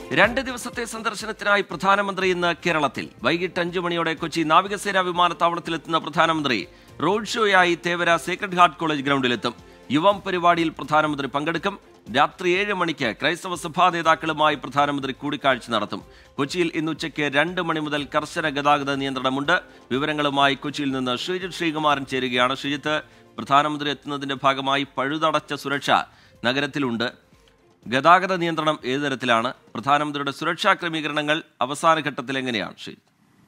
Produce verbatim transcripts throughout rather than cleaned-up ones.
രണ്ട് ദിവസത്തെ സന്ദർശനത്തിനായി പ്രധാനമന്ത്രി ഇന്ന് കേരളത്തിൽ വൈകിട്ട് അഞ്ചു മണിയോടെ കൊച്ചി നാവികസേനാ വിമാനത്താവളത്തിലെത്തുന്ന പ്രധാനമന്ത്രി റോഡ് ഷോയായി തേവര സേക്രഡ് ഹാർട്ട് കോളേജ് ഗ്രൗണ്ടിലെത്തും. യുവം പരിപാടിയിൽ പ്രധാനമന്ത്രി പങ്കെടുക്കും. രാത്രി ഏഴ് മണിക്ക് ക്രൈസ്തവ സഭാ നേതാക്കളുമായി പ്രധാനമന്ത്രി കൂടിക്കാഴ്ച നടത്തും. കൊച്ചിയിൽ ഇന്ന് ഉച്ചയ്ക്ക് രണ്ട് മണി മുതൽ കർശന ഗതാഗത നിയന്ത്രണമുണ്ട്. വിവരങ്ങളുമായി കൊച്ചിയിൽ നിന്ന് ശ്രീജിത്ത് ശ്രീകുമാരൻ ചേരുകയാണ്. ശ്രീജിത്ത്, പ്രധാനമന്ത്രി എത്തുന്നതിന്റെ ഭാഗമായി പഴുതടച്ച സുരക്ഷ നഗരത്തിലുണ്ട്. ഗതാഗത നിയന്ത്രണം ഏതു തരത്തിലാണ്? പ്രധാനമന്ത്രിയുടെ സുരക്ഷാ ക്രമീകരണങ്ങൾ അവസാന ഘട്ടത്തിൽ എങ്ങനെയാണ്? ശ്രീ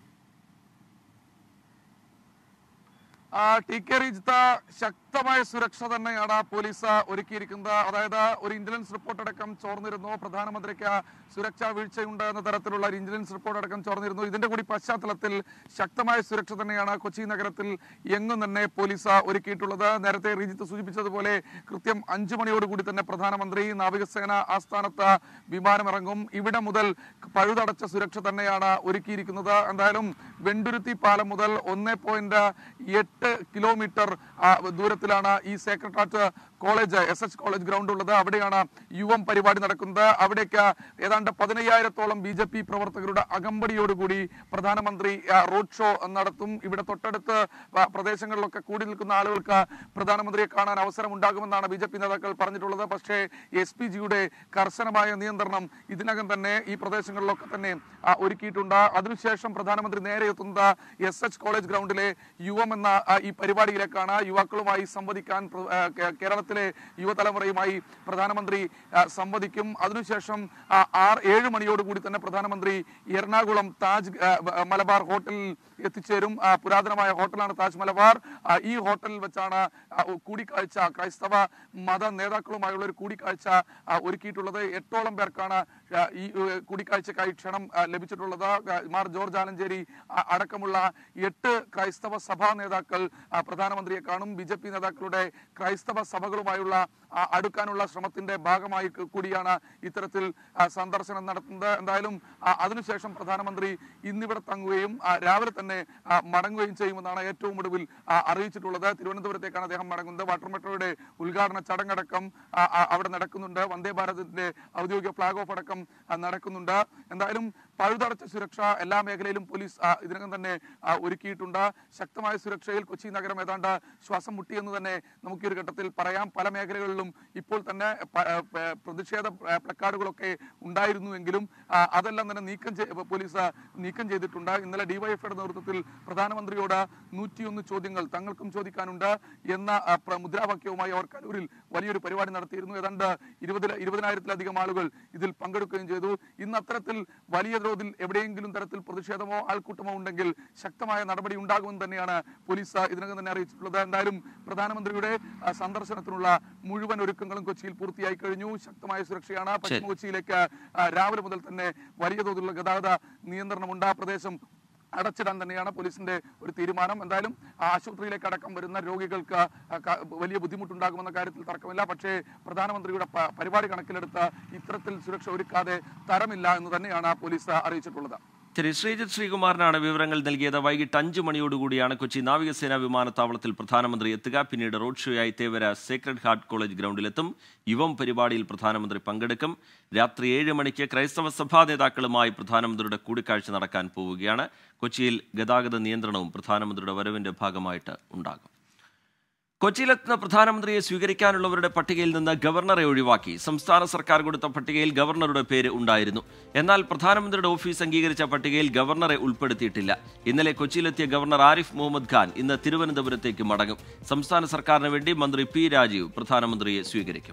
ടി കെ റീജിത്ത, ശക്തമായ സുരക്ഷ തന്നെയാണ് പോലീസ് ഒരുക്കിയിരിക്കുന്നത്. അതായത് ഒരു ഇന്റലിജൻസ് റിപ്പോർട്ട് അടക്കം ചോർന്നിരുന്നു. പ്രധാനമന്ത്രിക്ക് സുരക്ഷാ വീഴ്ചയുണ്ട് എന്ന തരത്തിലുള്ള ഒരു ഇന്റലിജൻസ് റിപ്പോർട്ട് അടക്കം ചോർന്നിരുന്നു. ഇതിന്റെ കൂടി പശ്ചാത്തലത്തിൽ ശക്തമായ സുരക്ഷ തന്നെയാണ് കൊച്ചി നഗരത്തിൽ എങ്ങും തന്നെ പോലീസ് ഒരുക്കിയിട്ടുള്ളത്. നേരത്തെ റീജിത്ത് സൂചിപ്പിച്ചതുപോലെ കൃത്യം അഞ്ചു മണിയോടുകൂടി തന്നെ പ്രധാനമന്ത്രി നാവികസേന ആസ്ഥാനത്ത് വിമാനമിറങ്ങും. ഇവിടെ മുതൽ പഴുതടച്ച സുരക്ഷ തന്നെയാണ് ഒരുക്കിയിരിക്കുന്നത്. എന്തായാലും വെണ്ടുരുത്തി പാലം മുതൽ ഒന്ന് പോയിന്റ് എട്ട് കിലോമീറ്റർ ദൂരത്തിലാണ് ഈ sacred heart college S H college ground ഉള്ളത്. അവിടെയാണ് യുവം പരിപാടി നടക്കുന്നത്. അവിടേക്ക് ഏതാണ്ട് പതിനയ്യായിരത്തോളം ബി ജെ പി പ്രവർത്തകരുടെ അകമ്പടിയോടുകൂടി പ്രധാനമന്ത്രി റോഡ് ഷോ നടത്തും. ഇവിടെ തൊട്ടടുത്ത് പ്രദേശങ്ങളിലൊക്കെ കൂടി നിൽക്കുന്ന ആളുകൾക്ക് പ്രധാനമന്ത്രിയെ കാണാൻ അവസരം ഉണ്ടാകുമെന്നാണ് ബി ജെ പി നേതാക്കൾ പറഞ്ഞിട്ടുള്ളത്. പക്ഷേ എസ് പി ജിയുടെ കർശനമായ നിയന്ത്രണം ഇതിനകം തന്നെ ഈ പ്രദേശങ്ങളിലൊക്കെ തന്നെ ഒരുക്കിയിട്ടുണ്ട്. അതിനുശേഷം പ്രധാനമന്ത്രി നേരെ എത്തുന്നത് എസ് എച്ച് കോളേജ് ഗ്രൗണ്ടിലെ യുവം എന്ന ഈ പരിപാടിയിലേക്കാണ്. യുവാക്കളുമായി സംവദിക്കാൻ കേരളത്തിലെ യുവതലമുറയുമായി പ്രധാനമന്ത്രി സംവദിക്കും. അതിനുശേഷം ആറ് ഏഴ് മണിയോടുകൂടി തന്നെ പ്രധാനമന്ത്രി എറണാകുളം താജ് മലബാർ ഹോട്ടലിൽ എത്തിച്ചേരും. പുരാതനമായ ഹോട്ടലാണ് താജ് മലബാർ. ഈ ഹോട്ടലിൽ വെച്ചാണ് കൂടിക്കാഴ്ച, ക്രൈസ്തവ മത നേതാക്കളുമായുള്ള ഒരു കൂടിക്കാഴ്ച ഒരുക്കിയിട്ടുള്ളത്. എട്ടോളം പേർക്കാണ് ഈ കൂടിക്കാഴ്ചക്കായി ക്ഷണം ലഭിച്ചിട്ടുള്ളത്. മാർ ജോർജ് ആലഞ്ചേരി അടക്കമുള്ള എട്ട് ക്രൈസ്തവ സഭാ നേതാക്കൾ പ്രധാനമന്ത്രിയെ കാണും. ബി ജെ പി നേതാക്കളുടെ ക്രൈസ്തവ സഭകളുമായുള്ള അടുക്കാനുള്ള ശ്രമത്തിന്റെ ഭാഗമായി കൂടിയാണ് ഇത്തരത്തിൽ സന്ദർശനം നടത്തുന്നത്. എന്തായാലും അതിനുശേഷം പ്രധാനമന്ത്രി ഇന്നിവിടെ തങ്ങുകയും രാവിലെ തന്നെ മടങ്ങുകയും ചെയ്യുമെന്നാണ് ഏറ്റവും ഒടുവിൽ അറിയിച്ചിട്ടുള്ളത്. തിരുവനന്തപുരത്തേക്കാണ് അദ്ദേഹം മടങ്ങുന്നത്. വാട്ടർ മെട്രോയുടെ ഉദ്ഘാടന ചടങ്ങടക്കം അവിടെ നടക്കുന്നുണ്ട്. വന്ദേ ഭാരതിന്റെ ഔദ്യോഗിക ഫ്ളാഗ് ഓഫ് അടക്കം നടക്കുന്നുണ്ട്. എന്തായാലും പഴുതടച്ച സുരക്ഷ എല്ലാ മേഖലയിലും പോലീസ് ഇതിനകം തന്നെ ഒരുക്കിയിട്ടുണ്ട്. ശക്തമായ സുരക്ഷയിൽ കൊച്ചി നഗരം ഏതാണ്ട് ശ്വാസം മുട്ടിയെന്ന് തന്നെ നമുക്ക് ഈ ഒരു ഘട്ടത്തിൽ പറയാം. പല മേഖലകളിലും ഇപ്പോൾ തന്നെ പ്രതിഷേധ പ്ലക്കാർഡുകളൊക്കെ ഉണ്ടായിരുന്നുവെങ്കിലും അതെല്ലാം തന്നെ നീക്കം പോലീസ് നീക്കം ചെയ്തിട്ടുണ്ട്. ഇന്നലെ ഡിവൈഎഫ്ഐയുടെ നേതൃത്വത്തിൽ പ്രധാനമന്ത്രിയോട് നൂറ്റിയൊന്ന് ചോദ്യങ്ങൾ തങ്ങൾക്കും ചോദിക്കാനുണ്ട് എന്ന മുദ്രാവാക്യവുമായി അവർ കലൂരിൽ വലിയൊരു പരിപാടി നടത്തിയിരുന്നു. ഏതാണ്ട് ഇരുപതിൽ ഇരുപതിനായിരത്തിലധികം ആളുകൾ ഇതിൽ പങ്കെടുക്കുകയും ചെയ്തു. ഇന്ന് അത്തരത്തിൽ വലിയ തോതിൽ എവിടെയെങ്കിലും തരത്തിൽ പ്രതിഷേധമോ ആൾക്കൂട്ടമോ ഉണ്ടെങ്കിൽ ശക്തമായ നടപടി ഉണ്ടാകുമെന്ന് തന്നെയാണ് പോലീസ് ഇതിനകം തന്നെ അറിയിച്ചിട്ടുള്ളത്. എന്തായാലും പ്രധാനമന്ത്രിയുടെ സന്ദർശനത്തിനുള്ള മുഴുവൻ ഒരുക്കങ്ങളും കൊച്ചിയിൽ പൂർത്തിയായി കഴിഞ്ഞു. ശക്തമായ സുരക്ഷയാണ്. പശ്ചിമ കൊച്ചിയിലേക്ക് രാവിലെ മുതൽ തന്നെ വലിയ തോതിലുള്ള ഗതാഗത നിയന്ത്രണമുണ്ട്. ആ പ്രദേശം അടച്ചിടാൻ തന്നെയാണ് പോലീസിന്റെ ഒരു തീരുമാനം. എന്തായാലും ആശുപത്രിയിലേക്ക് അടക്കം വരുന്ന രോഗികൾക്ക് വലിയ ബുദ്ധിമുട്ടുണ്ടാകുമെന്ന കാര്യത്തിൽ തർക്കമില്ല. പക്ഷേ പ്രധാനമന്ത്രിയുടെ പരിപാടി കണക്കിലെടുത്ത് ഇത്തരത്തിൽ സുരക്ഷ ഒരുക്കാതെ തരമില്ല എന്ന് തന്നെയാണ് പോലീസ് അറിയിച്ചിട്ടുള്ളത്. ശരി, ശ്രീജിത്ത് ശ്രീകുമാരനാണ് വിവരങ്ങൾ നൽകിയത്. വൈകിട്ട് അഞ്ചു മണിയോടുകൂടിയാണ് കൊച്ചി നാവികസേനാ വിമാനത്താവളത്തിൽ പ്രധാനമന്ത്രി എത്തുക. പിന്നീട് റോഡ് ഷോയായി തേവര സേക്രഡ് ഹാർട്ട് കോളേജ് ഗ്രൗണ്ടിലെത്തും. യുവം പരിപാടിയിൽ പ്രധാനമന്ത്രി പങ്കെടുക്കും. രാത്രി ഏഴ് മണിക്ക് ക്രൈസ്തവ സഭാ നേതാക്കളുമായി പ്രധാനമന്ത്രിയുടെ കൂടിക്കാഴ്ച നടക്കാൻ പോവുകയാണ്. കൊച്ചിയിൽ ഗതാഗത നിയന്ത്രണവും പ്രധാനമന്ത്രിയുടെ വരവിന്റെ ഭാഗമായിട്ട് ഉണ്ടാകും. കൊച്ചിയിലെത്തുന്ന പ്രധാനമന്ത്രിയെ സ്വീകരിക്കാനുള്ളവരുടെ പട്ടികയിൽ നിന്ന് ഗവർണറെ ഒഴിവാക്കി. സംസ്ഥാന സർക്കാർ കൊടുത്ത പട്ടികയിൽ ഗവർണറുടെ പേര് ഉണ്ടായിരുന്നു. എന്നാൽ പ്രധാനമന്ത്രിയുടെ ഓഫീസ് അംഗീകരിച്ച പട്ടികയിൽ ഗവർണറെ ഉൾപ്പെടുത്തിയിട്ടില്ല. ഇന്നലെ കൊച്ചിയിലെത്തിയ ഗവർണർ ആരിഫ് മുഹമ്മദ് ഖാൻ ഇന്ന് തിരുവനന്തപുരത്തേക്ക് മടങ്ങും. സംസ്ഥാന സർക്കാരിന് വേണ്ടി മന്ത്രി പി രാജീവ് പ്രധാനമന്ത്രിയെ സ്വീകരിക്കും.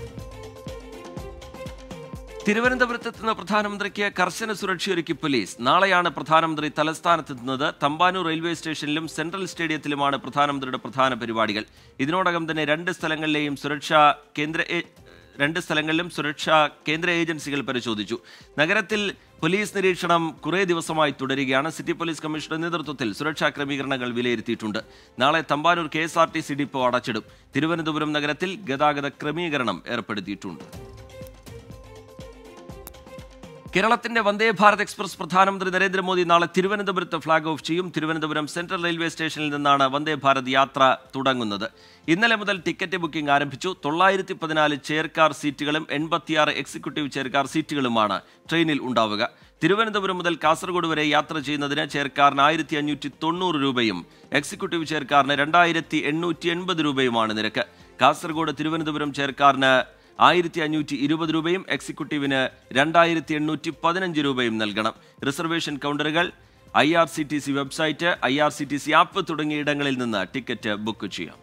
തിരുവനന്തപുരത്തെത്തുന്ന പ്രധാനമന്ത്രിക്ക് കർശന സുരക്ഷയൊരുക്കി പോലീസ്. നാളെയാണ് പ്രധാനമന്ത്രി തലസ്ഥാനത്തെത്തുന്നത്. തമ്പാനൂർ റെയിൽവേ സ്റ്റേഷനിലും സെൻട്രൽ സ്റ്റേഡിയത്തിലുമാണ് പ്രധാനമന്ത്രിയുടെ പ്രധാന പരിപാടികൾ. ഇതിനോടകം തന്നെ രണ്ട് സ്ഥലങ്ങളിലെയും സുരക്ഷാ കേന്ദ്ര രണ്ട് സ്ഥലങ്ങളിലും സുരക്ഷാ കേന്ദ്ര ഏജൻസികൾ പരിശോധിച്ചു. നഗരത്തിൽ പോലീസ് നിരീക്ഷണം കുറേ ദിവസമായി തുടരുകയാണ്. സിറ്റി പോലീസ് കമ്മീഷണറുടെ നേതൃത്വത്തിൽ സുരക്ഷാ ക്രമീകരണങ്ങൾ വിലയിരുത്തിയിട്ടുണ്ട്. നാളെ Thampanoor K S R T C depot അടച്ചിടും. തിരുവനന്തപുരം നഗരത്തിൽ ഗതാഗത ക്രമീകരണം ഏർപ്പെടുത്തിയിട്ടുണ്ട്. കേരളത്തിന്റെ വന്ദേ ഭാരത് എക്സ്പ്രസ് പ്രധാനമന്ത്രി നരേന്ദ്രമോദി നാളെ തിരുവനന്തപുരത്ത് ഫ്ളാഗ് ഓഫ് ചെയ്യും. തിരുവനന്തപുരം സെൻട്രൽ റെയിൽവേ സ്റ്റേഷനിൽ നിന്നാണ് വന്ദേ ഭാരത് യാത്ര തുടങ്ങുന്നത്. ഇന്നലെ മുതൽ ടിക്കറ്റ് ബുക്കിംഗ് ആരംഭിച്ചു. തൊള്ളായിരത്തി പതിനാല് ചെയർകാർ സീറ്റുകളും എൺപത്തിയാറ് എക്സിക്യൂട്ടീവ് ചെയർകാർ സീറ്റുകളുമാണ് ട്രെയിനിൽ ഉണ്ടാവുക. തിരുവനന്തപുരം മുതൽ കാസർഗോഡ് വരെ യാത്ര ചെയ്യുന്നതിന് ചെയർകാറിന് ആയിരത്തി അഞ്ഞൂറ്റി തൊണ്ണൂറ് രൂപയും എക്സിക്യൂട്ടീവ് ചെയർകാറിന് രണ്ടായിരത്തി എണ്ണൂറ്റി എൺപത് രൂപയുമാണ് നിരക്ക്. കാസർഗോഡ് തിരുവനന്തപുരം ചെയർകാറിന് ആയിരത്തി അഞ്ഞൂറ്റി ഇരുപത് രൂപയും എക്സിക്യൂട്ടീവിന് രണ്ടായിരത്തി എണ്ണൂറ്റി പതിനഞ്ച് രൂപയും നൽകണം. റിസർവേഷൻ കൗണ്ടറുകൾ, I R C T C website, I R C T C app തുടങ്ങിയ ഇടങ്ങളിൽ നിന്ന് ടിക്കറ്റ് ബുക്ക് ചെയ്യാം.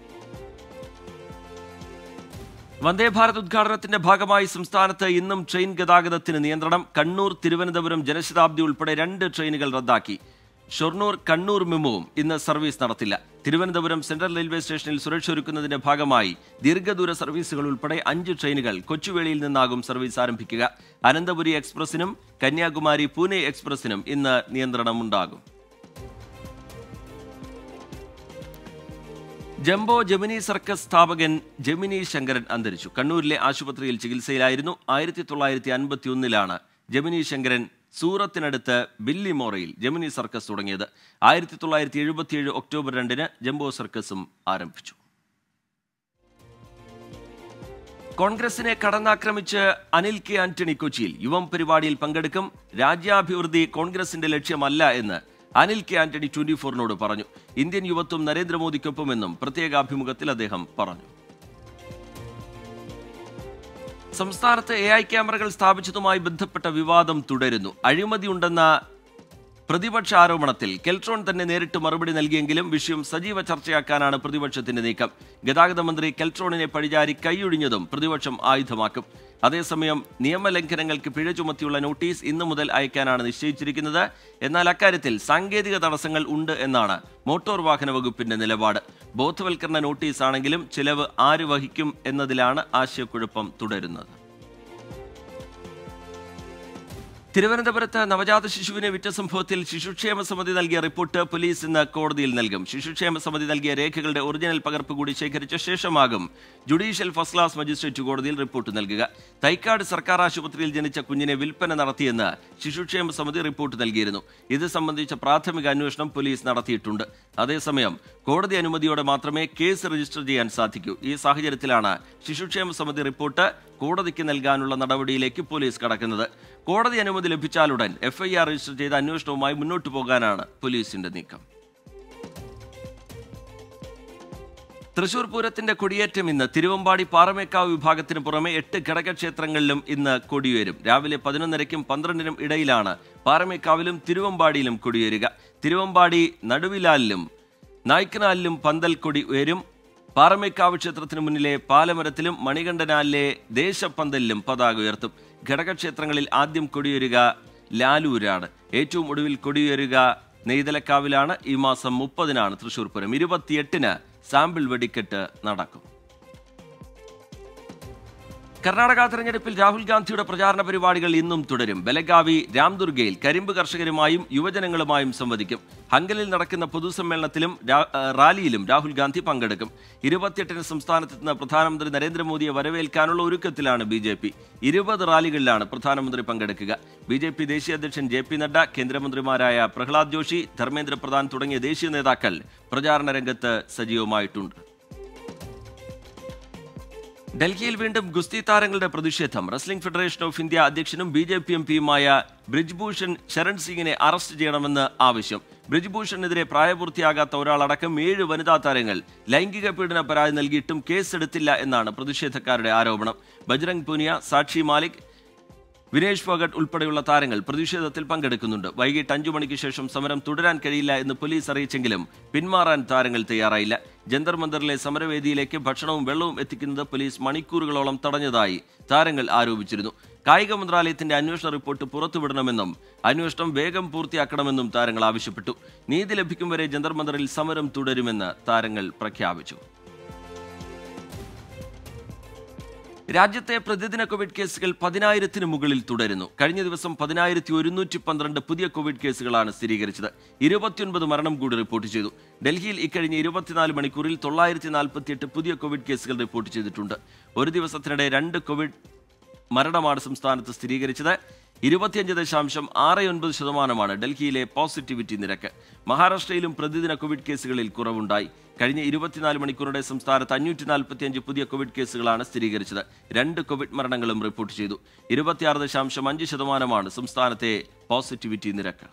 വന്ദേ ഭാരത് ഉദ്ഘാടനത്തിന്റെ ഭാഗമായി സംസ്ഥാനത്ത് ഇന്നും ട്രെയിൻ ഗതാഗതത്തിന് നിയന്ത്രണം. കണ്ണൂർ തിരുവനന്തപുരം ജനശതാബ്ദി ഉൾപ്പെടെ രണ്ട് ട്രെയിനുകൾ റദ്ദാക്കി. ഷൊർണൂർ കണ്ണൂർ മെമുവും ഇന്ന് സർവീസ് നടത്തില്ല. തിരുവനന്തപുരം സെൻട്രൽ റെയിൽവേ സ്റ്റേഷനിൽ സുരക്ഷ ഒരുക്കുന്നതിന്റെ ഭാഗമായി ദീർഘദൂര സർവീസുകൾ ഉൾപ്പെടെ അഞ്ച് ട്രെയിനുകൾ കൊച്ചുവേളിയിൽ നിന്നാകും സർവീസ് ആരംഭിക്കുക. അനന്തപുരി എക്സ്പ്രസിനും കന്യാകുമാരി പൂനെ എക്സ്പ്രസിനും ഇന്ന് നിയന്ത്രണമുണ്ടാകും. ജംബോ ജെമിനി സർക്കസ് സ്ഥാപകൻ ജെമിനി ശങ്കരൻ അന്തരിച്ചു. കണ്ണൂരിലെ ആശുപത്രിയിൽ ചികിത്സയിലായിരുന്നു. ആയിരത്തി തൊള്ളായിരത്തി അൻപത്തി ഒന്നിലാണ് ജെമിനി ശങ്കരൻ സൂറത്തിനടുത്ത് ബില്ലിമോറയിൽ ജെമിനി സർക്കസ് തുടങ്ങിയത്. ആയിരത്തി തൊള്ളായിരത്തി എഴുപത്തിയേഴ് ഒക്ടോബർ രണ്ടിന് ജംബോ സർക്കസും ആരംഭിച്ചു. കോൺഗ്രസിനെ കടന്നാക്രമിച്ച് അനിൽ കെ ആന്റണി കൊച്ചിയിൽ യുവം പരിപാടിയിൽ പങ്കെടുക്കും. രാജ്യാഭിവൃദ്ധി കോൺഗ്രസിന്റെ ലക്ഷ്യമല്ല എന്ന് അനിൽ കെ ആന്റണി ട്വന്റി ഫോറിനോട് പറഞ്ഞു. ഇന്ത്യൻ യുവത്വം നരേന്ദ്രമോദിക്കൊപ്പമെന്നും പ്രത്യേക അഭിമുഖത്തിൽ അദ്ദേഹം പറഞ്ഞു. സംസ്ഥാനത്ത് എ ഐ ക്യാമറകൾ സ്ഥാപിച്ചതുമായി ബന്ധപ്പെട്ട വിവാദം തുടരുന്നു. അഴിമതിയുണ്ടെന്ന പ്രതിപക്ഷ ആരോപണത്തിൽ കെൽട്രോൺ തന്നെ നേരിട്ട് മറുപടി നൽകിയെങ്കിലും വിഷയം സജീവ ചർച്ചയാക്കാനാണ് പ്രതിപക്ഷത്തിന്റെ നീക്കം. ഗതാഗത മന്ത്രി കെൽട്രോണിനെ പഴിചാരി കൈയൊഴിഞ്ഞതും പ്രതിപക്ഷം ആയുധമാക്കും. അതേസമയം നിയമലംഘനങ്ങൾക്ക് പിഴ ചുമത്തിയുള്ള നോട്ടീസ് ഇന്നു മുതൽ അയക്കാനാണ് നിശ്ചയിച്ചിരിക്കുന്നത്. എന്നാൽ അക്കാര്യത്തിൽ സാങ്കേതിക തടസ്സങ്ങൾ ഉണ്ട് എന്നാണ് മോട്ടോർ വാഹന വകുപ്പിന്റെ നിലപാട്. ബോധവൽക്കരണ നോട്ടീസ് ആണെങ്കിലും ചിലവ് ആര് വഹിക്കും എന്നതിലാണ് ആശയക്കുഴപ്പം തുടരുന്നത്. തിരുവനന്തപുരത്ത് നവജാത ശിശുവിനെ വിറ്റ സംഭവത്തിൽ ശിശുക്ഷേമ സമിതി നൽകിയ റിപ്പോർട്ട് പോലീസ് ഇന്ന് കോടതിയിൽ നൽകും. ശിശുക്ഷേമ സമിതി നൽകിയ രേഖകളുടെ ഒറിജിനൽ പകർപ്പ് കൂടി ശേഖരിച്ച ശേഷമാകും ജുഡീഷ്യൽ ഫസ്റ്റ് ക്ലാസ് മജിസ്ട്രേറ്റ് കോടതിയിൽ റിപ്പോർട്ട് നൽകുക. തൈക്കാട് സർക്കാർ ആശുപത്രിയിൽ ജനിച്ച കുഞ്ഞിനെ വിൽപ്പന നടത്തിയെന്ന് ശിശുക്ഷേമ സമിതി റിപ്പോർട്ട് നൽകിയിരുന്നു. ഇത് സംബന്ധിച്ച പ്രാഥമിക അന്വേഷണം പോലീസ് നടത്തിയിട്ടുണ്ട്. അതേസമയം കോടതി അനുമതിയോടെ മാത്രമേ കേസ് രജിസ്റ്റർ ചെയ്യാൻ സാധിക്കൂ. ഈ സാഹചര്യത്തിലാണ് ശിശുക്ഷേമ സമിതി റിപ്പോർട്ട് കോടതിക്ക് നൽകാനുള്ള നടപടിയിലേക്ക് പോലീസ് കടക്കുന്നത്. കോടതി അനുമതി ലഭിച്ചാലുടൻ എഫ് ഐ ആർ രജിസ്റ്റർ ചെയ്ത അന്വേഷണവുമായി മുന്നോട്ടു പോകാനാണ് പോലീസിന്റെ നീക്കം. തൃശൂർ പൂരത്തിന്റെ കൊടിയേറ്റം ഇന്ന്. തിരുവമ്പാടി പാറമേക്കാവ് വിഭാഗത്തിന് പുറമെ എട്ട് ഘടകക്ഷേത്രങ്ങളിലും ഇന്ന് കൊടിയേറും. രാവിലെ പതിനൊന്നരയ്ക്കും പന്ത്രണ്ടിനും ഇടയിലാണ് പാറമേക്കാവിലും തിരുവമ്പാടിയിലും കൊടിയേറുക. തിരുവമ്പാടി നടുവിലാലിലും നായ്ക്കനാലിലും പന്തൽ കൊടി ഉയരും. പാറമേക്കാവ് ക്ഷേത്രത്തിന് മുന്നിലെ പാലമരത്തിലും മണികണ്ഠനാലിലെ ദേശപ്പന്തലിലും പതാക ഉയർത്തും. ഘടകക്ഷേത്രങ്ങളിൽ ആദ്യം കൊടിയേറുക ലാലൂരാണ്. ഏറ്റവും ഒടുവിൽ കൊടിയേറുക നെയ്തലക്കാവിലാണ്. ഈ മാസം മുപ്പതിനാണ് തൃശൂർ പൂരം. ഇരുപത്തിയെട്ടിന് സാമ്പിൾ വെടിക്കെട്ട് നടക്കും. കർണാടക തെരഞ്ഞെടുപ്പിൽ രാഹുൽ ഗാന്ധിയുടെ പ്രചാരണ പരിപാടികൾ ഇന്നും തുടരും. ബലഗാവി രാംദുർഗയിൽ കരിമ്പ് കർഷകരുമായും യുവജനങ്ങളുമായും സംവദിക്കും. ഹങ്കലിൽ നടക്കുന്ന പൊതുസമ്മേളനത്തിലും റാലിയിലും രാഹുൽ ഗാന്ധി പങ്കെടുക്കും. ഇരുപത്തിയെട്ടിന് സംസ്ഥാനത്തെത്തുന്ന പ്രധാനമന്ത്രി നരേന്ദ്രമോദിയെ വരവേൽക്കാനുള്ള ഒരുക്കത്തിലാണ് ബി ജെ പി. ഇരുപത് റാലികളിലാണ് പ്രധാനമന്ത്രി പങ്കെടുക്കുക. ബി ജെ പി ദേശീയ അധ്യക്ഷൻ ജെ പി നഡ്ഡ, കേന്ദ്രമന്ത്രിമാരായ പ്രഹ്ലാദ് ജോഷി, ധർമ്മേന്ദ്ര പ്രധാൻ തുടങ്ങിയ ദേശീയ നേതാക്കൾ പ്രചാരണ രംഗത്ത് സജീവമായിട്ടുണ്ട്. ഡൽഹിയിൽ വീണ്ടും ഗുസ്തി താരങ്ങളുടെ പ്രതിഷേധം. റെസ്ലിംഗ് ഫെഡറേഷൻ ഓഫ് ഇന്ത്യ അധ്യക്ഷനും ബി ജെ പി എം പിയുമായ ബ്രിജ്ഭൂഷൺ ശരൺ സിംഗിനെ അറസ്റ്റ് ചെയ്യണമെന്ന് ആവശ്യം. ബ്രിജ്ഭൂഷണെതിരെ പ്രായപൂർത്തിയാകാത്ത ഒരാളടക്കം ഏഴ് വനിതാ താരങ്ങൾ ലൈംഗിക പീഡന പരാതി നൽകിയിട്ടും കേസെടുത്തില്ല എന്നാണ് പ്രതിഷേധക്കാരുടെ ആരോപണം. ബജ്രംഗ് പൂനിയ, സാക്ഷി മാലിക്, വിനേഷ് ഫോഗട്ട് ഉൾപ്പെടെയുള്ള താരങ്ങൾ പ്രതിഷേധത്തിൽ പങ്കെടുക്കുന്നുണ്ട്. വൈകിട്ട് അഞ്ചു മണിക്ക് ശേഷം സമരം തുടരാൻ കഴിയില്ല എന്ന് പോലീസ് അറിയിച്ചെങ്കിലും പിന്മാറാൻ താരങ്ങൾ തയ്യാറായില്ല. ജന്തർ മന്ദറിലെ സമരവേദിയിലേക്ക് ഭക്ഷണവും വെള്ളവും എത്തിക്കുന്നത് പോലീസ് മണിക്കൂറുകളോളം തടഞ്ഞതായി താരങ്ങൾ ആരോപിച്ചിരുന്നു. കായിക മന്ത്രാലയത്തിന്റെ അന്വേഷണ റിപ്പോർട്ട് പുറത്തുവിടണമെന്നും അന്വേഷണം വേഗം പൂർത്തിയാക്കണമെന്നും താരങ്ങൾ ആവശ്യപ്പെട്ടു. നീതി ലഭിക്കും വരെ ജന്തർ മന്ദറിൽ സമരം തുടരുമെന്ന് താരങ്ങൾ പ്രഖ്യാപിച്ചു. രാജ്യത്തെ പ്രതിദിന കോവിഡ് കേസുകൾ പതിനായിരത്തിന് മുകളിൽ തുടരുന്നു. കഴിഞ്ഞ ദിവസം പതിനായിരത്തി ഒരുന്നൂറ്റി പന്ത്രണ്ട് പുതിയ കോവിഡ് കേസുകളാണ് സ്ഥിരീകരിച്ചത്. ഇരുപത്തിയൊൻപത് മരണം കൂടി റിപ്പോർട്ട് ചെയ്തു. ഡൽഹിയിൽ ഇക്കഴിഞ്ഞ ഇരുപത്തിനാല് മണിക്കൂറിൽ തൊള്ളായിരത്തി നാൽപ്പത്തിയെട്ട് പുതിയ കോവിഡ് കേസുകൾ റിപ്പോർട്ട് ചെയ്തിട്ടുണ്ട്. ഒരു ദിവസത്തിനിടെ രണ്ട് കോവിഡ് മരണമാണ് സംസ്ഥാനത്ത് സ്ഥിരീകരിച്ചത്. ഇരുപത്തിയഞ്ച് ദശാംശം ആറ് ഒൻപത് ശതമാനമാണ് ഡൽഹിയിലെ പോസിറ്റിവിറ്റി നിരക്ക്. മഹാരാഷ്ട്രയിലും പ്രതിദിന കോവിഡ് കേസുകളിൽ കുറവുണ്ടായി. കഴിഞ്ഞ ഇരുപത്തിനാല് മണിക്കൂറിടെ സംസ്ഥാനത്ത് അഞ്ഞൂറ്റി നാൽപ്പത്തിയഞ്ച് പുതിയ കോവിഡ് കേസുകളാണ് സ്ഥിരീകരിച്ചത്. രണ്ട് കോവിഡ് മരണങ്ങളും റിപ്പോർട്ട് ചെയ്തു. ഇരുപത്തിയാറ് ദശാംശം അഞ്ച് ശതമാനമാണ് സംസ്ഥാനത്തെ പോസിറ്റിവിറ്റി നിരക്ക്.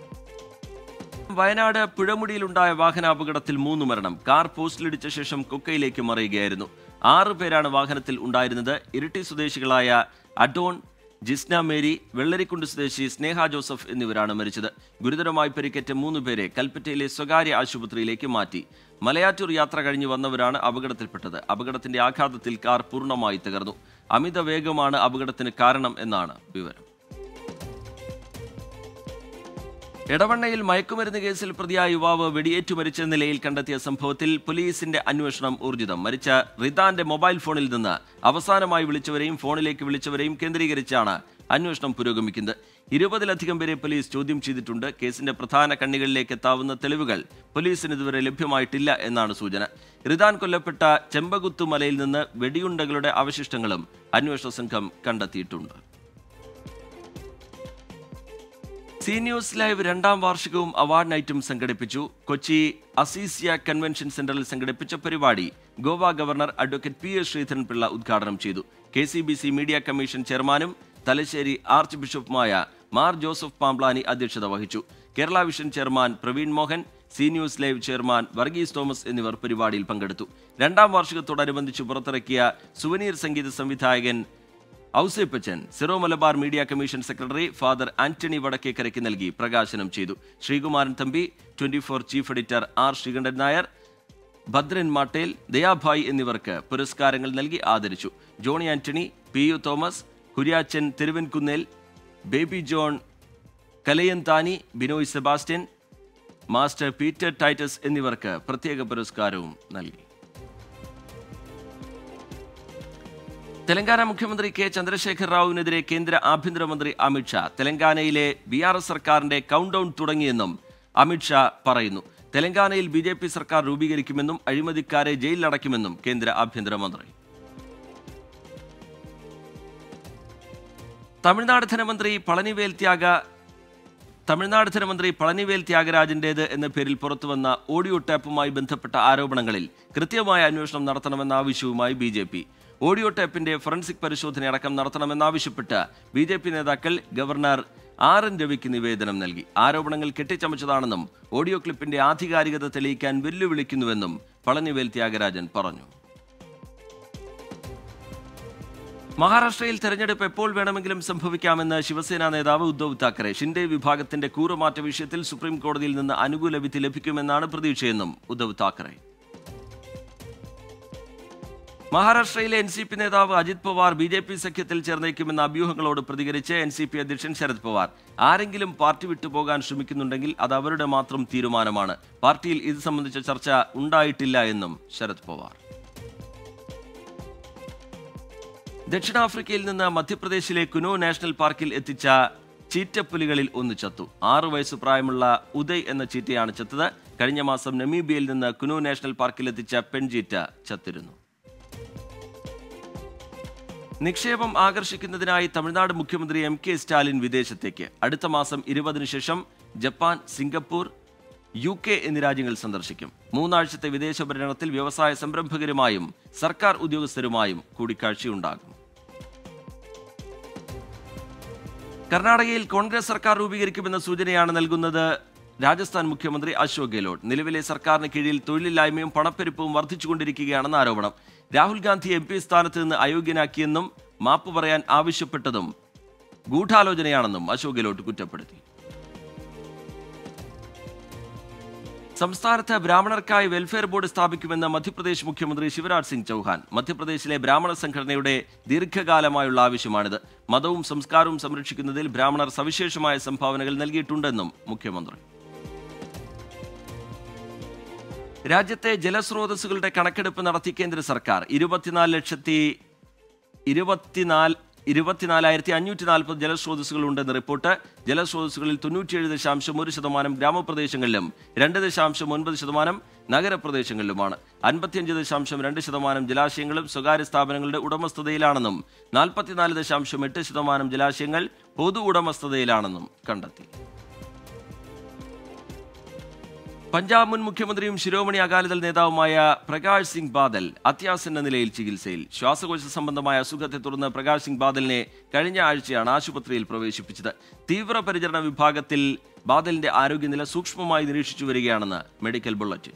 വയനാട് പുഴമുടിയിലുണ്ടായ വാഹനാപകടത്തിൽ മൂന്ന് മരണം. കാർ പോസ്റ്റിലിടിച്ച ശേഷം കൊക്കയിലേക്ക് മറിയുകയായിരുന്നു. ആറ് പേരാണ് വാഹനത്തിൽ ഉണ്ടായിരുന്നത്. ഇരിട്ടി സ്വദേശികളായ അഡോൺ, ജിസ്ന മേരി, വെള്ളരിക്കുണ്ട് സ്വദേശി സ്നേഹ ജോസഫ് എന്നിവരാണ് മരിച്ചത്. ഗുരുതരമായി പരിക്കേറ്റ മൂന്ന് പേരെ കൽപ്പറ്റയിലെ സ്വകാര്യ ആശുപത്രിയിലേക്ക് മാറ്റി. മലയാറ്റൂർ യാത്ര കഴിഞ്ഞ് വന്നവരാണ് അപകടത്തിൽപ്പെട്ടത്. അപകടത്തിന്റെ ആഘാതത്തിൽ കാർ പൂർണ്ണമായി തകർന്നു. അമിത വേഗമാണ് അപകടത്തിന് കാരണം എന്നാണ് വിവരം. എടവണ്ണയിൽ മയക്കുമരുന്ന് കേസിൽ പ്രതിയായ യുവാവ് വെടിയേറ്റു മരിച്ച നിലയിൽ കണ്ടെത്തിയ സംഭവത്തിൽ പോലീസിന്റെ അന്വേഷണം ഊർജിതം. മരിച്ച റിദാന്റെ മൊബൈൽ ഫോണിൽ നിന്ന് അവസാനമായി വിളിച്ചവരെയും ഫോണിലേക്ക് വിളിച്ചവരെയും കേന്ദ്രീകരിച്ചാണ് അന്വേഷണം പുരോഗമിക്കുന്നത്. ഇരുപതിലധികം പേരെ പോലീസ് ചോദ്യം ചെയ്തിട്ടുണ്ട്. കേസിന്റെ പ്രധാന കണ്ണികളിലേക്ക് എത്താവുന്ന തെളിവുകൾ പോലീസിന് ഇതുവരെ ലഭ്യമായിട്ടില്ല എന്നാണ് സൂചന. റിദാൻ കൊല്ലപ്പെട്ട ചെമ്പകുത്തു മലയിൽ നിന്ന് വെടിയുണ്ടകളുടെ അവശിഷ്ടങ്ങളും അന്വേഷണ സംഘം കണ്ടെത്തിയിട്ടുണ്ട്. സി ന്യൂസ് ലൈവ് രണ്ടാം വാർഷികവും അവാർഡ് നൈറ്റും സംഘടിപ്പിച്ചു. കൊച്ചി അസീസിയ കൺവെൻഷൻ സെന്ററിൽ സംഘടിപ്പിച്ച പരിപാടി Goa governor advocate P S Sreedharan Pillai ഉദ്ഘാടനം ചെയ്തു. K C B C media commission ചെയർമാനും തലശ്ശേരി ആർച്ച് ബിഷപ്പുമായ മാർ ജോസഫ് പാംപ്ലാനി അധ്യക്ഷത വഹിച്ചു. Kerala vision chairman Praveen Mohan, C news live chairman Varghese Thomas എന്നിവർ പരിപാടിയിൽ പങ്കെടുത്തു. രണ്ടാം വാർഷികത്തോടനുബന്ധിച്ച് പുറത്തിറക്കിയ സുവനീർ സംഗീത സംവിധായകൻ Ouseppachan syro Malabar media commission secretary father Antony വടക്കേക്കരയ്ക്ക് നൽകി പ്രകാശനം ചെയ്തു. Sreekumaran Thampi, twenty four chief editor R Sreekandan Nair, Bhadran Mattel, Dayabai എന്നിവർക്ക് പുരസ്കാരങ്ങൾ നൽകി ആദരിച്ചു. Johnny Antony, P U Thomas, Kuriachan Thiruvankunnel, Baby John Kalayanthani, Binoy Sebastian, master Peter Titus എന്നിവർക്ക് പ്രത്യേക പുരസ്കാരവും നൽകി. തെലങ്കാന മുഖ്യമന്ത്രി കെ ചന്ദ്രശേഖർ റാവുവിനെതിരെ കേന്ദ്ര ആഭ്യന്തരമന്ത്രി അമിത്ഷാ. തെലങ്കാനയിലെ ബി ആർ എസ് സർക്കാരിന്റെ കൗണ്ട് ഡൗൺ തുടങ്ങിയെന്നും അമിത്ഷാ പറയുന്നു. തെലങ്കാനയിൽ ബി ജെ പി സർക്കാർ രൂപീകരിക്കുമെന്നും അഴിമതിക്കാരെ ജയിലിലടയ്ക്കുമെന്നും കേന്ദ്ര ആഭ്യന്തരമന്ത്രി. തമിഴ്നാട് ധനമന്ത്രി പളനിവേൽ ത്യാഗ തമിഴ്നാട് ധനമന്ത്രി പളനിവേൽ ത്യാഗരാജന്റേത് എന്ന പേരിൽ പുറത്തുവന്ന ഓഡിയോ ടാപ്പുമായി ബന്ധപ്പെട്ട ആരോപണങ്ങളിൽ കൃത്യമായ അന്വേഷണം നടത്തണമെന്ന ആവശ്യവുമായി ബി ജെ പി. ഓഡിയോ ടാപ്പിന്റെ ഫോറൻസിക് പരിശോധനയടക്കം നടത്തണമെന്നാവശ്യപ്പെട്ട് ബി ജെ പി നേതാക്കൾ ഗവർണർ ആർ എൻ രവിക്ക് നിവേദനം നൽകി. ആരോപണങ്ങൾ കെട്ടിച്ചമച്ചതാണെന്നും ഓഡിയോ ക്ലിപ്പിന്റെ ആധികാരികത തെളിയിക്കാൻ വെല്ലുവിളിക്കുന്നുവെന്നും പളനിവേൽ ത്യാഗരാജൻ പറഞ്ഞു. മഹാരാഷ്ട്രയിൽ തെരഞ്ഞെടുപ്പ് എപ്പോൾ വേണമെങ്കിലും സംഭവിക്കാമെന്ന് ശിവസേന നേതാവ് ഉദ്ധവ് താക്കറെ. ഷിൻഡെ വിഭാഗത്തിന്റെ കൂറുമാറ്റ വിഷയത്തിൽ സുപ്രീം കോടതിയിൽ നിന്ന് അനുകൂല വിധി ലഭിക്കുമെന്നാണ് പ്രതീക്ഷയെന്നും ഉദ്ധവ് താക്കറെ. മഹാരാഷ്ട്രയിലെ എൻ സി പി നേതാവ് Ajit Pawar B J P സഖ്യത്തിൽ ചേർന്നേക്കുമെന്ന അഭ്യൂഹങ്ങളോട് പ്രതികരിച്ച് എൻ സി പി അധ്യക്ഷൻ ശരത് പവാർ, ആരെങ്കിലും പാർട്ടി വിട്ടുപോകാൻ ശ്രമിക്കുന്നുണ്ടെങ്കിൽ അത് അവരുടെ മാത്രം തീരുമാനമാണ്. പാർട്ടിയിൽ ഇത് സംബന്ധിച്ച ചർച്ച ഉണ്ടായിട്ടില്ല എന്നും ശരത് പവാർ. ദക്ഷിണാഫ്രിക്കയിൽ നിന്ന് മധ്യപ്രദേശിലെ കുനോ നാഷണൽ പാർക്കിൽ എത്തിച്ച ചീറ്റപ്പുലികളിൽ ഒന്ന് ചത്തു. ആറു വയസ്സ് പ്രായമുള്ള ഉദയ് എന്ന ചീറ്റയാണ് ചത്തത്. കഴിഞ്ഞ മാസം നമീബിയയിൽ നിന്ന് കുനോ നാഷണൽ പാർക്കിൽ എത്തിച്ച പെൺചീറ്റ ചത്തിരുന്നു. നിക്ഷേപം ആകർഷിക്കുന്നതിനായി തമിഴ്നാട് മുഖ്യമന്ത്രി എം കെ സ്റ്റാലിൻ വിദേശത്തേക്ക്. അടുത്ത മാസം ഇരുപതിനു ശേഷം ജപ്പാൻ, സിംഗപ്പൂർ, യു കെ എന്നീ രാജ്യങ്ങൾ സന്ദർശിക്കും. മൂന്നാഴ്ചത്തെ വിദേശ പര്യടനത്തിൽ വ്യവസായ സംരംഭകരുമായും സർക്കാർ ഉദ്യോഗസ്ഥരുമായും കൂടിക്കാഴ്ചയുണ്ടാകും. കർണാടകയിൽ കോൺഗ്രസ് സർക്കാർ രൂപീകരിക്കുമെന്ന സൂചനയാണ് നൽകുന്നത് രാജസ്ഥാൻ മുഖ്യമന്ത്രി അശോക് ഗെഹ്ലോട്ട്. നിലവിലെ സർക്കാരിന് കീഴിൽ തൊഴിലില്ലായ്മയും പണപ്പെരുപ്പവും വർദ്ധിച്ചുകൊണ്ടിരിക്കുകയാണെന്ന് ആരോപണം. രാഹുൽ ഗാന്ധി എം പി സ്ഥാനത്ത് നിന്ന് അയോഗ്യനാക്കിയെന്നും മാപ്പ് പറയാൻ ആവശ്യപ്പെട്ടതും ഗൂഢാലോചനയാണെന്നും അശോക് ഗെഹ്ലോട്ട് കുറ്റപ്പെടുത്തി. സംസ്ഥാനത്ത് ബ്രാഹ്മണർക്കായി വെൽഫെയർ ബോർഡ് സ്ഥാപിക്കുമെന്ന് മധ്യപ്രദേശ് മുഖ്യമന്ത്രി ശിവരാജ് സിംഗ് ചൌഹാൻ. മധ്യപ്രദേശിലെ ബ്രാഹ്മണ സംഘടനയുടെ ദീർഘകാലമായുള്ള ആവശ്യമാണിത്. മതവും സംസ്കാരവും സംരക്ഷിക്കുന്നതിൽ ബ്രാഹ്മണർ സവിശേഷമായ സംഭാവനകൾ നൽകിയിട്ടുണ്ടെന്നും മുഖ്യമന്ത്രി. രാജ്യത്തെ ജലസ്രോതസ്സുകളുടെ കണക്കെടുപ്പ് നടത്തി കേന്ദ്ര സർക്കാർ. ഇരുപത്തിനാല് ലക്ഷത്തി ഇരുപത്തിനാല് ഇരുപത്തിനാലായിരത്തി അഞ്ഞൂറ്റി നാൽപ്പത് ജലസ്രോതസ്സുകളുണ്ടെന്ന് റിപ്പോർട്ട്. ജലസ്രോതസ്സുകളിൽ തൊണ്ണൂറ്റിയേഴ് ദശാംശം ഒരു ശതമാനം ഗ്രാമപ്രദേശങ്ങളിലും രണ്ട് ദശാംശം ഒൻപത് ശതമാനം നഗരപ്രദേശങ്ങളിലുമാണ്. അൻപത്തിയഞ്ച് ദശാംശം രണ്ട് ശതമാനം ജലാശയങ്ങളും സ്വകാര്യ സ്ഥാപനങ്ങളുടെ ഉടമസ്ഥതയിലാണെന്നും നാൽപ്പത്തിനാല് ദശാംശം എട്ട് ശതമാനം ജലാശയങ്ങൾ പൊതു ഉടമസ്ഥതയിലാണെന്നും കണ്ടെത്തി. പഞ്ചാബ് മുൻ മുഖ്യമന്ത്രിയും ശിരോമണി അകാലിദൾ നേതാവുമായ പ്രകാശ് സിംഗ് ബാദൽ അത്യാസന്ന നിലയിൽ ചികിത്സയിൽ. ശ്വാസകോശ സംബന്ധമായ അസുഖത്തെ തുടർന്ന് പ്രകാശ് സിംഗ് ബാദലിനെ കഴിഞ്ഞ ആഴ്ചയാണ് ആശുപത്രിയിൽ പ്രവേശിപ്പിച്ചത്. തീവ്രപരിചരണ വിഭാഗത്തിൽ ബാദലിന്റെ ആരോഗ്യനില സൂക്ഷ്മമായി നിരീക്ഷിച്ചു വരികയാണെന്ന് മെഡിക്കൽ ബുള്ളറ്റിൻ.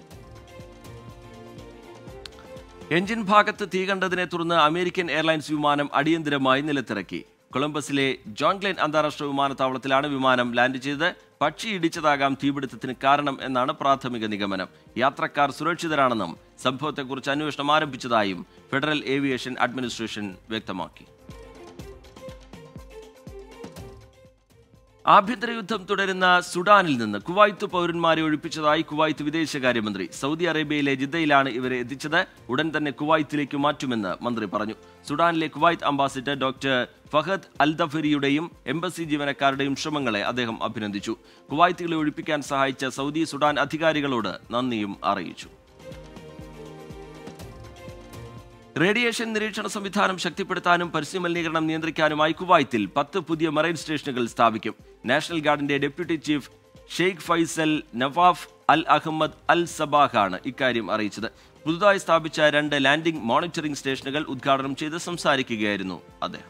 എഞ്ചിൻ ഭാഗത്ത് തീ കണ്ടതിനെ തുടർന്ന് അമേരിക്കൻ എയർലൈൻസ് വിമാനം അടിയന്തരമായി നിലത്തിറക്കി. കൊളംബസിലെ ജോൺ ഗ്ലെൻ അന്താരാഷ്ട്ര വിമാനത്താവളത്തിലാണ് വിമാനം ലാൻഡ് ചെയ്തത്. പക്ഷി ഇടിച്ചതാകാം തീപിടുത്തത്തിന് കാരണം എന്നാണ് പ്രാഥമിക നിഗമനം. യാത്രക്കാർ സുരക്ഷിതരാണെന്നും സംഭവത്തെക്കുറിച്ച് അന്വേഷണം ആരംഭിച്ചതായും ഫെഡറൽ ഏവിയേഷൻ അഡ്മിനിസ്ട്രേഷൻ വ്യക്തമാക്കി. ആഭ്യന്തര യുദ്ധം തുടരുന്ന സുഡാനിൽ നിന്ന് കുവൈത്ത് പൗരന്മാരെ ഒഴിപ്പിച്ചതായി കുവൈത്ത് വിദേശകാര്യമന്ത്രി. സൗദി അറേബ്യയിലെ ജിദ്ദയിലാണ് ഇവരെ എത്തിച്ചത്. ഉടൻ തന്നെ കുവൈത്തിലേക്ക് മാറ്റുമെന്ന് മന്ത്രി പറഞ്ഞു. സുഡാനിലെ കുവൈത്ത് അംബാസിഡർ ഡോക്ടർ ഫഹദ് അൽദഫരിയുടെയും എംബസി ജീവനക്കാരുടെയും ശ്രമങ്ങളെ അദ്ദേഹം അഭിനന്ദിച്ചു. കുവൈത്തുകളെ ഒഴിപ്പിക്കാൻ സഹായിച്ച സൗദി സുഡാൻ അധികാരികളോട് നന്ദിയും അറിയിച്ചു. റേഡിയേഷൻ നിരീക്ഷണ സംവിധാനം ശക്തിപ്പെടുത്താനും പരിസ്ഥിതി മലിനീകരണം നിയന്ത്രിക്കാനുമായി കുവൈത്തിൽ പത്ത് പുതിയ മറൈൻ സ്റ്റേഷനുകൾ സ്ഥാപിക്കും. നാഷണൽ ഗാർഡിന്റെ deputy chief Sheikh Faisal Nawaf Al Ahmad Al സബാഹാണ് ഇക്കാര്യം അറിയിച്ചത്. പുതുതായി സ്ഥാപിച്ച രണ്ട് ലാൻഡിംഗ് മോണിറ്ററിംഗ് സ്റ്റേഷനുകൾ ഉദ്ഘാടനം ചെയ്ത് സംസാരിക്കുകയായിരുന്നു അദ്ദേഹം.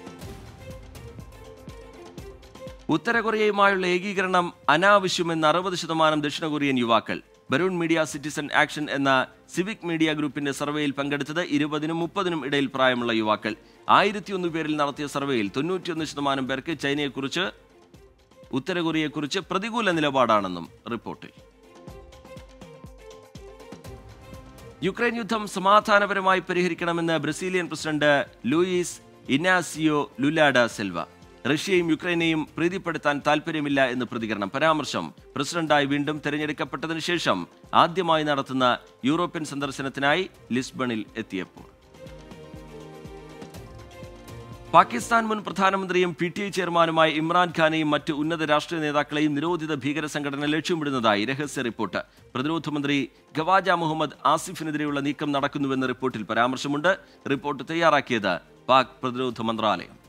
ഉത്തര കൊറിയയുമായുള്ള ഏകീകരണം അനാവശ്യമെന്ന് അറുപത് ശതമാനം ദക്ഷിണ കൊറിയൻ യുവാക്കൾ. ബരൂൺ മീഡിയ സിറ്റിസൺ ആക്ഷൻ എന്ന സിവിക് മീഡിയ ഗ്രൂപ്പിന്റെ സർവേയിൽ പങ്കെടുത്തത് ഇരുപതിനും മുപ്പതിനും ഇടയിൽ പ്രായമുള്ള യുവാക്കൾ. ആയിരത്തിയൊന്ന് പേരിൽ നടത്തിയ സർവേയിൽ തൊണ്ണൂറ്റിയൊന്ന് ശതമാനം പേർക്ക് ചൈനയെക്കുറിച്ച് ഉത്തര കൊറിയയെക്കുറിച്ച് പ്രതികൂല നിലപാടാണെന്നും റിപ്പോർട്ടിൽ. യുക്രൈൻ യുദ്ധം സമാധാനപരമായി പരിഹരിക്കണമെന്ന് Brazilian president Luiz Inacio Lula da Silva. റഷ്യയും യുക്രൈനെയും പ്രീതിപ്പെടുത്താൻ താൽപ്പര്യമില്ല എന്ന് പ്രതികരണം. പരാമർശം പ്രസിഡന്റായി വീണ്ടും തെരഞ്ഞെടുക്കപ്പെട്ടതിനു ശേഷം ആദ്യമായി നടത്തുന്ന യൂറോപ്യൻ സന്ദർശനത്തിനായി ലിസ്ബണിൽ എത്തിയപ്പോൾ. പാകിസ്ഥാൻ മുൻ പ്രധാനമന്ത്രിയും പി ടി ഐ ചെയർമാനുമായ ഇമ്രാൻഖാനെയും മറ്റ് ഉന്നത രാഷ്ട്രീയ നേതാക്കളെയും നിരോധിത ഭീകര സംഘടന ലക്ഷ്യമിടുന്നതായി രഹസ്യ റിപ്പോർട്ട്. പ്രതിരോധ മന്ത്രി ഖവാജ മുഹമ്മദ് ആസിഫിനെതിരെയുള്ള നീക്കം നടക്കുന്നുവെന്ന് റിപ്പോർട്ടിൽ പരാമർശമുണ്ട്. റിപ്പോർട്ട് തയ്യാറാക്കിയത് പാക് പ്രതിരോധ മന്ത്രാലയം.